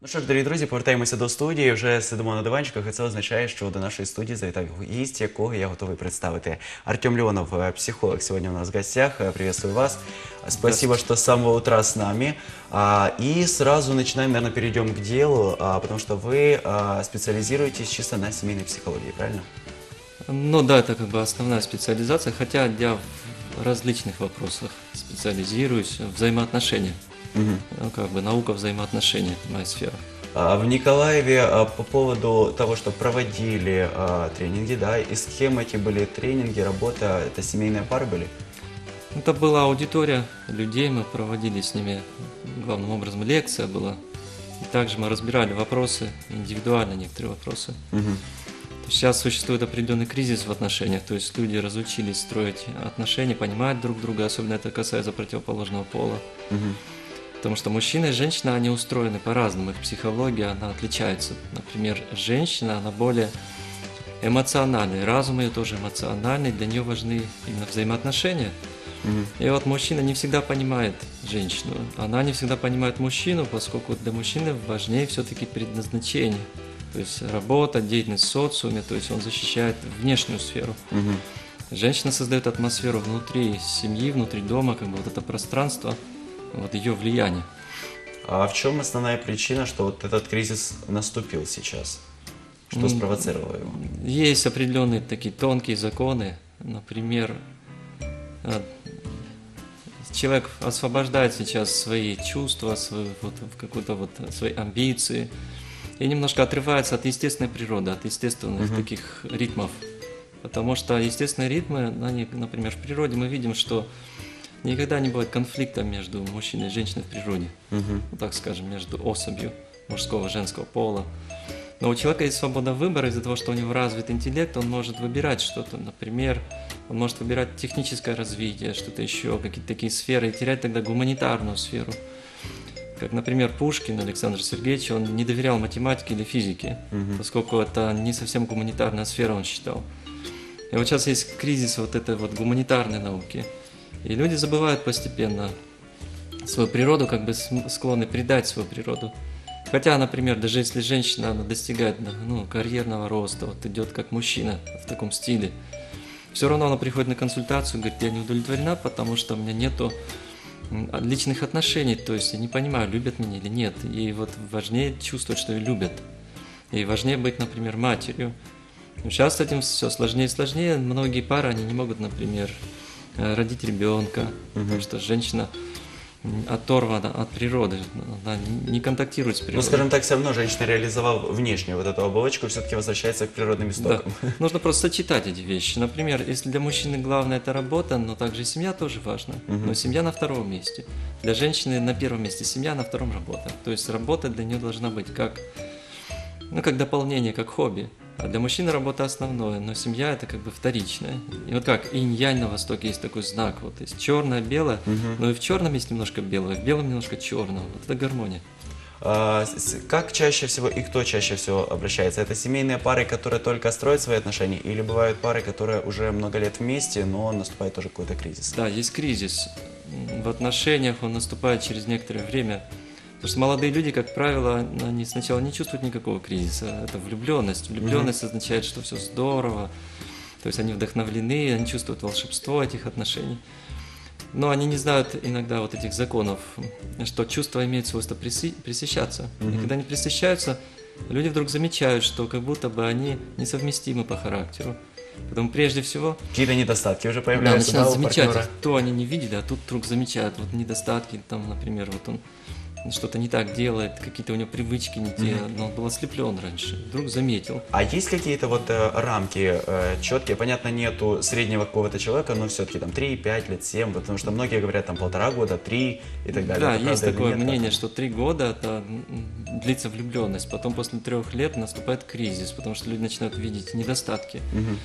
Ну що ж, дорогі друзі, повертаємося до студії. Вже сидимо на диванчиках, і це означає, що до нашої студії завітав гість, якого я готовий представити. Артем Леонов, психолог, сегодня у нас в гостях. Приветствую вас. Спасибо, что с самого утра с нами. И сразу начинаем, наверное, перейдем к делу, потому что вы специализируетесь чисто на семейной психологии, правильно? Ну да, это как бы основная специализация, хотя я в различных вопросах специализируюсь, взаимоотношения. Ну, как бы наука взаимоотношений, это моя сфера. В Николаеве по поводу того, что проводили тренинги, да, и с кем эти были тренинги, работа, это семейные пары были? Это была аудитория людей, мы проводили с ними, главным образом, лекция была. И также мы разбирали вопросы, индивидуально некоторые вопросы. Сейчас существует определенный кризис в отношениях, то есть люди разучились строить отношения, понимать друг друга, особенно это касается противоположного пола. Потому что мужчина и женщина, они устроены по-разному, их психология, она отличается. Например, женщина, она более эмоциональная, разум ее тоже эмоциональный, для нее важны именно взаимоотношения. И вот мужчина не всегда понимает женщину, она не всегда понимает мужчину, поскольку для мужчины важнее все-таки предназначение. То есть работа, деятельность в социуме, то есть он защищает внешнюю сферу. Женщина создает атмосферу внутри семьи, внутри дома, как бы вот это пространство, вот ее влияние. А в чем основная причина, что вот этот кризис наступил сейчас? Что спровоцировало его? Есть определенные такие тонкие законы, например, человек освобождает сейчас свои чувства, свои, вот, какую-то вот, свои амбиции и немножко отрывается от естественной природы, от естественных таких ритмов. Потому что естественные ритмы, они, например, в природе мы видим, что никогда не бывает конфликта между мужчиной и женщиной в природе, ну, так скажем, между особью мужского и женского пола. Но у человека есть свобода выбора из-за того, что у него развит интеллект, он может выбирать что-то. Например, он может выбирать техническое развитие, что-то еще, какие-то такие сферы, и терять тогда гуманитарную сферу. Как, например, Пушкин Александр Сергеевич, он не доверял математике или физике, поскольку это не совсем гуманитарная сфера, он считал. И вот сейчас есть кризис вот этой вот гуманитарной науки. И люди забывают постепенно свою природу, как бы склонны предать свою природу. Хотя, например, даже если женщина она достигает карьерного роста, вот идет как мужчина в таком стиле, все равно она приходит на консультацию и говорит, я не удовлетворена, потому что у меня нету личных отношений, то есть я не понимаю, любят меня или нет. И вот важнее чувствовать, что ее любят. И важнее быть, например, матерью. Но сейчас с этим все сложнее и сложнее. Многие пары, они не могут, например, родить ребенка, потому что женщина оторвана от природы, она не контактирует с природой. Ну, скажем так, все равно женщина, реализовав внешнюю вот эту оболочку, все-таки возвращается к природным истокам. Да. Нужно просто сочетать эти вещи. Например, если для мужчины главное это работа, но также и семья тоже важна. Но семья на втором месте. Для женщины на первом месте семья, на втором работа. То есть работа для нее должна быть как дополнение, как хобби. А для мужчины работа основное, но семья это как бы вторичная. И вот как инь-янь на Востоке есть такой знак, вот есть черное, белое, но и в черном есть немножко белого, и в белом немножко черного. Вот это гармония. Как чаще всего и кто чаще всего обращается? Это семейные пары, которые только строят свои отношения, или бывают пары, которые уже много лет вместе, но наступает тоже какой-то кризис? Да, есть кризис в отношениях, он наступает через некоторое время. Потому что молодые люди, как правило, они сначала не чувствуют никакого кризиса. Это влюбленность. Влюбленность означает, что все здорово. То есть они вдохновлены, они чувствуют волшебство этих отношений. Но они не знают иногда вот этих законов, что чувства имеют свойство пресыщаться. И когда они пресыщаются, люди вдруг замечают, что как будто бы они несовместимы по характеру. Поэтому прежде всего... Какие-то недостатки уже появляются, начинают у замечать, партнера. то они не видели, а тут вдруг замечают вот недостатки, там, например, вот он что-то не так делает, какие-то у него привычки не те, но он был ослеплен раньше, вдруг заметил. А есть какие-то вот рамки четкие? Понятно, нету среднего какого-то человека, но все-таки там 3, 5 лет, 7, потому что многие говорят там 1,5 года, 3 и так далее. Да, Это есть правда или такое нет? мнение, что 3 года это длится влюбленность, потом после 3 лет наступает кризис, потому что люди начинают видеть недостатки.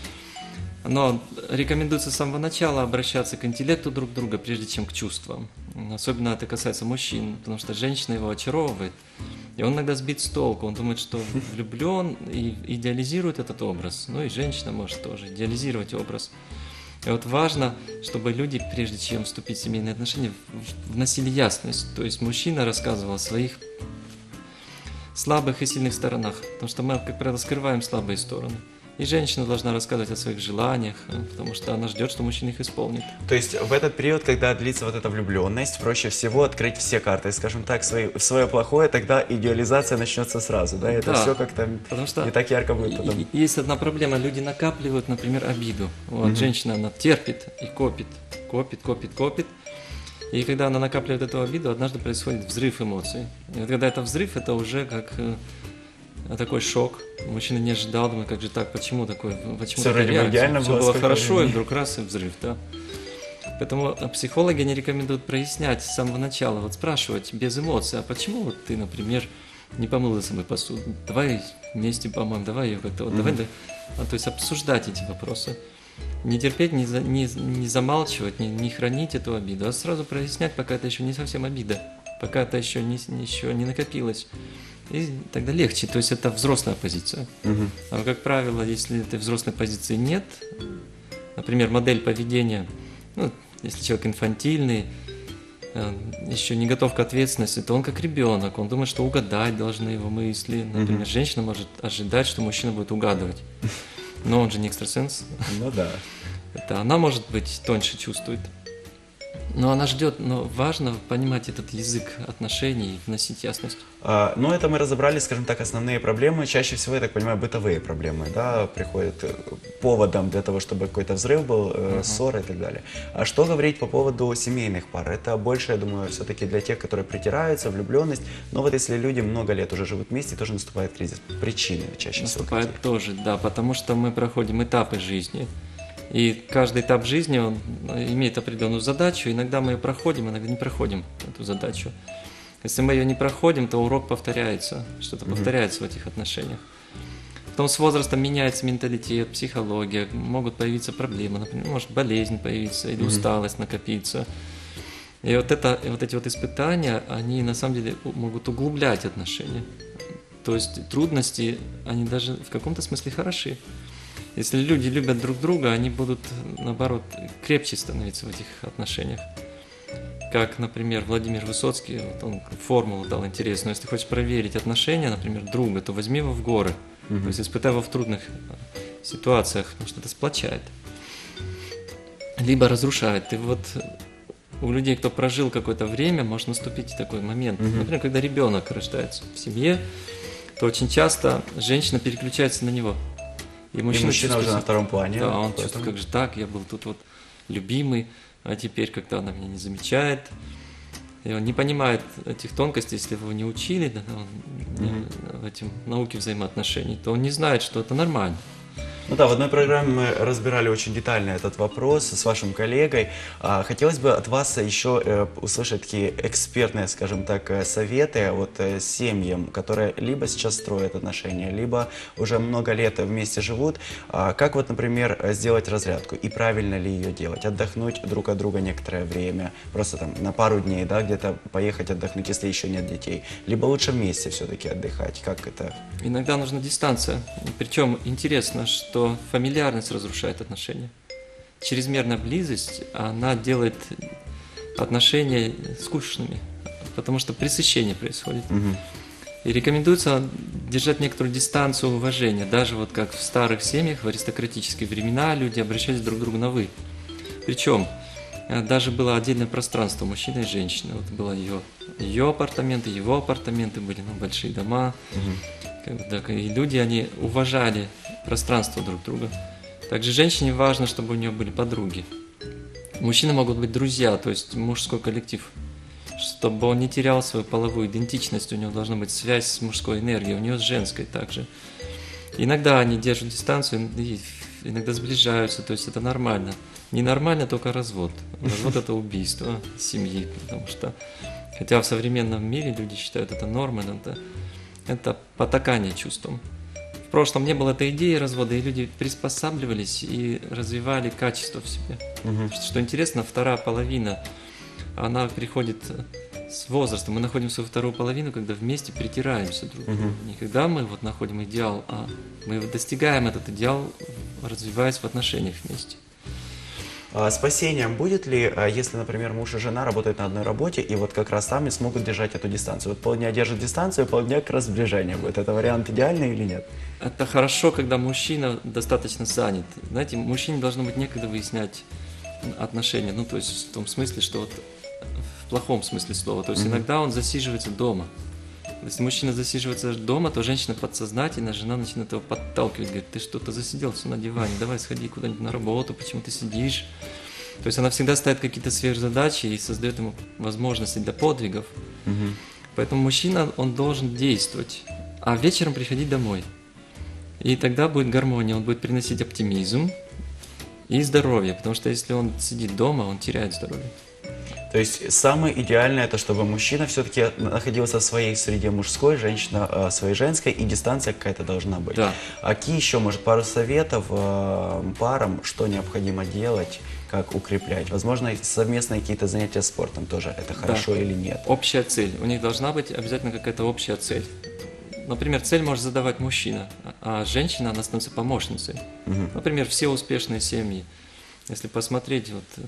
Но рекомендуется с самого начала обращаться к интеллекту друг друга, прежде чем к чувствам. Особенно это касается мужчин, потому что женщина его очаровывает. И он иногда сбит с толку, он думает, что влюблен и идеализирует этот образ. Ну и женщина может тоже идеализировать образ. И вот важно, чтобы люди, прежде чем вступить в семейные отношения, вносили ясность. То есть мужчина рассказывал о своих слабых и сильных сторонах. Потому что мы, как правило, скрываем слабые стороны. И женщина должна рассказывать о своих желаниях, потому что она ждет, что мужчина их исполнит. То есть в этот период, когда длится вот эта влюбленность, проще всего открыть все карты, скажем так, свое плохое, тогда идеализация начнется сразу, да? Это Да, все как-то потому что не так ярко будет потом. есть одна проблема. Люди накапливают, например, обиду. Вот, женщина, она терпит и копит, копит. И когда она накапливает эту обиду, однажды происходит взрыв эмоций. И вот когда это взрыв, это уже как такой шок. Мужчина не ожидал, думает, как же так, почему такое, почему Всё такая вроде бы реакция? идеально Всё было, было сколько хорошо, времени. и вдруг раз и взрыв, да. Поэтому психологи не рекомендуют прояснять с самого начала, вот спрашивать без эмоций, а почему вот ты, например, не помыла за собой посуду? Давай вместе помоем, давай ее как-то, вот, давай, то есть обсуждать эти вопросы. Не терпеть, не замалчивать, не хранить эту обиду, а сразу прояснять, пока это еще не совсем обида, пока это еще не накопилось. И тогда легче, то есть это взрослая позиция. А как правило, если этой взрослой позиции нет, например, модель поведения, ну, если человек инфантильный, еще не готов к ответственности, то он как ребенок, он думает, что угадать должны его мысли. Например, женщина может ожидать, что мужчина будет угадывать, но он же не экстрасенс. Ну да. Это она, может быть, тоньше чувствует. Но она ждет, но важно понимать этот язык отношений и вносить ясность. Ну, это мы разобрали, скажем так, основные проблемы. Чаще всего, я так понимаю, бытовые проблемы, да, приходят поводом для того, чтобы какой-то взрыв был, ссора и так далее. А что говорить по поводу семейных пар? Это больше, я думаю, все-таки для тех, которые притираются, влюбленность. Но вот если люди много лет уже живут вместе, тоже наступает кризис. Причины чаще всего Наступает какие? тоже, да, потому что мы проходим этапы жизни. И каждый этап жизни, он имеет определенную задачу. Иногда мы ее проходим, иногда не проходим эту задачу. Если мы ее не проходим, то урок повторяется, что-то повторяется в этих отношениях. Потом с возрастом меняется менталитет, психология, могут появиться проблемы, например, может болезнь появиться или усталость накопиться. И вот эти вот испытания, они на самом деле могут углублять отношения. То есть трудности, они даже в каком-то смысле хороши. Если люди любят друг друга, они будут, наоборот, крепче становиться в этих отношениях. Как, например, Владимир Высоцкий, вот он формулу дал интересную. Если хочешь проверить отношения, например, друга, то возьми его в горы. То есть испытай его в трудных ситуациях, потому что это сплочает. Либо разрушает. И вот у людей, кто прожил какое-то время, может наступить такой момент. Например, когда ребенок рождается в семье, то очень часто женщина переключается на него. И мужчина уже на втором плане. Да, он поэтому... чувствует, как же так, я был тут вот любимый, а теперь, когда она меня не замечает, и он не понимает этих тонкостей, если его не учили, да, в этим науке взаимоотношений, то он не знает, что это нормально. Ну да, в одной программе мы разбирали очень детально этот вопрос с вашим коллегой. Хотелось бы от вас еще услышать такие экспертные, скажем так, советы вот семьям, которые либо сейчас строят отношения, либо уже много лет вместе живут. Как вот, например, сделать разрядку и правильно ли ее делать? Отдохнуть друг от друга некоторое время, просто там на пару дней, да, где-то поехать отдохнуть, если еще нет детей. Либо лучше вместе все-таки отдыхать. Как это? Иногда нужна дистанция. Причем интересно, что фамильярность разрушает отношения. Чрезмерная близость, она делает отношения скучными, потому что пресыщение происходит. И рекомендуется держать некоторую дистанцию уважения. Даже вот как в старых семьях, в аристократические времена люди обращались друг к другу на «вы». Причем даже было отдельное пространство мужчины и женщины. Вот было ее апартаменты, его апартаменты, были большие дома. И люди, они уважали пространство друг друга. Также женщине важно, чтобы у нее были подруги. Мужчины могут быть друзья, то есть мужской коллектив. Чтобы он не терял свою половую идентичность, у него должна быть связь с мужской энергией, у нее с женской также. Иногда они держат дистанцию, и иногда сближаются, то есть это нормально. Ненормально только развод. Развод – это убийство семьи, потому что, хотя в современном мире люди считают это нормой, это потакание чувствам. В прошлом не было этой идеи развода, и люди приспосабливались и развивали качество в себе. Что интересно, вторая половина, она приходит с возрастом. Мы находим свою вторую половину, когда вместе притираемся друг к другу. Не когда мы вот находим идеал, а мы достигаем этот идеал, развиваясь в отношениях вместе. Спасением будет ли, если, например, муж и жена работают на одной работе, и вот как раз там и смогут держать эту дистанцию? Вот полдня держат дистанцию, полдня как раз сближение будет. Это вариант идеальный или нет? Это хорошо, когда мужчина достаточно занят. Знаете, мужчине должно быть некогда выяснять отношения, ну, то есть в том смысле, что вот в плохом смысле слова. То есть иногда он засиживается дома. Если мужчина засиживается дома, то женщина подсознательно, жена начинает его подталкивать, говорит, ты что-то засиделся на диване, давай сходи куда-нибудь на работу, почему ты сидишь? То есть она всегда ставит какие-то сверхзадачи и создает ему возможности для подвигов. Поэтому мужчина, он должен действовать, а вечером приходить домой. И тогда будет гармония, он будет приносить оптимизм и здоровье, потому что если он сидит дома, он теряет здоровье. То есть самое идеальное, это чтобы мужчина все-таки находился в своей среде мужской, женщина в своей женской, и дистанция какая-то должна быть. Да. А какие еще, может, пару советов парам, что необходимо делать, как укреплять? Возможно, совместные какие-то занятия спортом тоже, это хорошо или нет? Общая цель. У них должна быть обязательно какая-то общая цель. Например, цель может задавать мужчина, а женщина, она становится помощницей. Например, все успешные семьи. Если посмотреть, вот,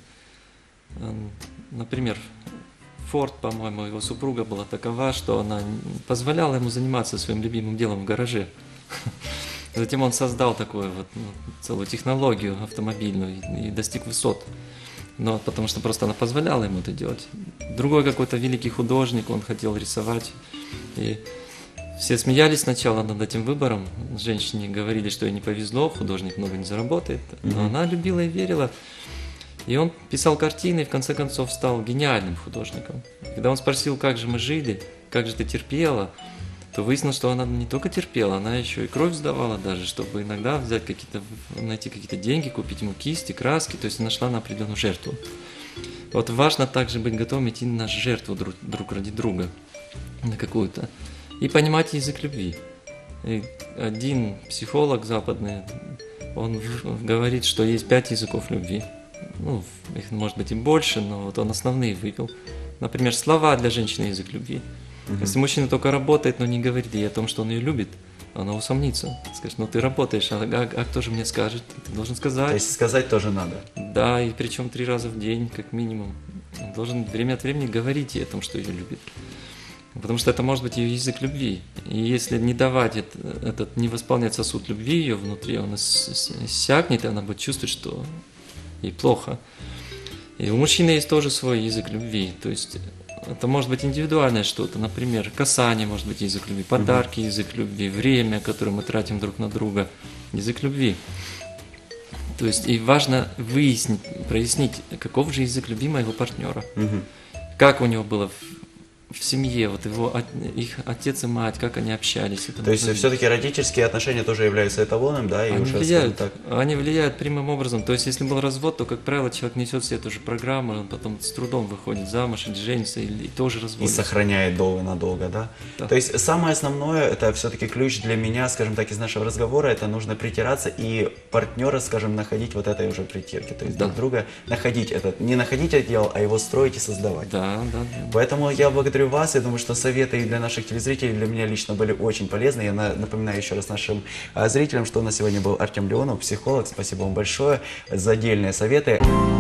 например, Форд, по-моему, его супруга была такова, что она позволяла ему заниматься своим любимым делом в гараже. Затем он создал такую вот, целую технологию автомобильную и достиг высот. Но потому что просто она позволяла ему это делать. Другой какой-то великий художник, он хотел рисовать. И все смеялись сначала над этим выбором. Женщине говорили, что ей не повезло, художник много не заработает. Но она любила и верила. И он писал картины и в конце концов стал гениальным художником. Когда он спросил, как же мы жили, как же ты терпела, то выяснилось, что она не только терпела, она еще и кровь сдавала даже, чтобы иногда взять найти какие-то деньги, купить ему кисти, краски, то есть она шла на определенную жертву. Вот важно также быть готовым идти на жертву друг ради друга, на какую-то, и понимать язык любви. И один психолог западный, он говорит, что есть 5 языков любви. Ну, их может быть и больше, но вот он основные вывел. Например, слова для женщины — язык любви. Если мужчина только работает, но не говорит ей о том, что он ее любит, она усомнится. Скажет, ну ты работаешь, а кто же мне скажет? Ты должен сказать. То есть сказать тоже надо. Да, и причем 3 раза в день, как минимум. Он должен время от времени говорить ей о том, что ее любит. Потому что это может быть ее язык любви. И если не давать не восполнять сосуд любви ее внутри, он иссякнет, и она будет чувствовать, что ей плохо. И у мужчины есть тоже свой язык любви. То есть это может быть индивидуальное что-то. Например, касание может быть язык любви, подарки язык любви, время, которое мы тратим друг на друга, язык любви. То есть и важно выяснить, прояснить, каков же язык любви моего партнера. Как у него было в семье, вот их отец и мать, как они общались. То есть все-таки родительские отношения тоже являются эталоном, да? И они уже, влияют, так... они влияют прямым образом. То есть если был развод, то, как правило, человек несет себе эту же программу, он потом с трудом выходит замуж, или женится, и тоже И разводится. сохраняет надолго, да? Да. То есть самое основное, это все-таки ключ для меня, скажем так, из нашего разговора, это нужно притираться и партнера, скажем, находить вот этой уже притирки. То есть друг друга находить не находить идеал, а его строить и создавать. Да. Поэтому я благодарю вас. Я думаю, что советы и для наших телезрителей, и для меня лично были очень полезны. Я напоминаю еще раз нашим зрителям, что у нас сегодня был Артем Леонов, психолог. Спасибо вам большое за отдельные советы.